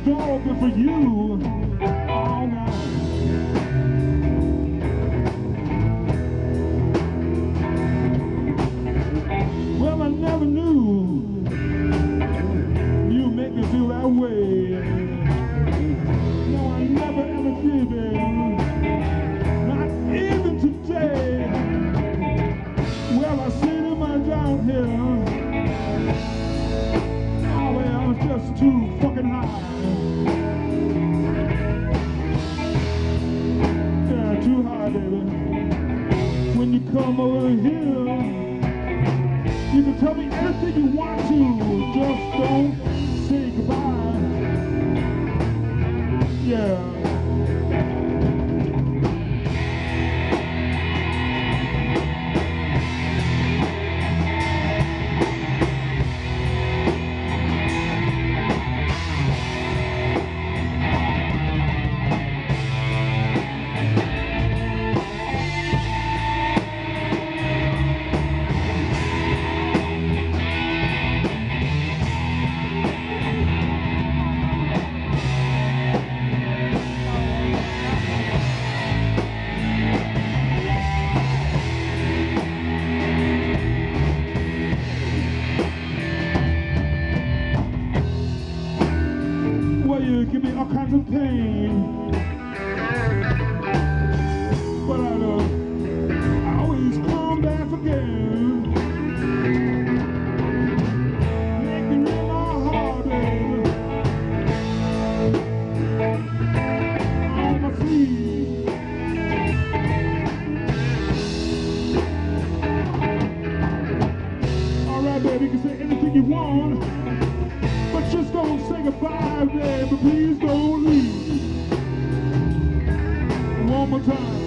door open for you all night. Well, I never knew you make me feel that way. No, I never ever did, baby. Not even today. Well, I see them down here. Oh, well, I was just too fucking high. Yeah, too high, baby. When you come over here, you can tell me anything you want to, just don't say goodbye. Yeah. Well, you give me all kinds of pain, but I always come back again. Making it in my heart, baby. On my feet. All right, baby, you can say anything you want. But just don't say goodbye, baby. Please don't leave. One more time.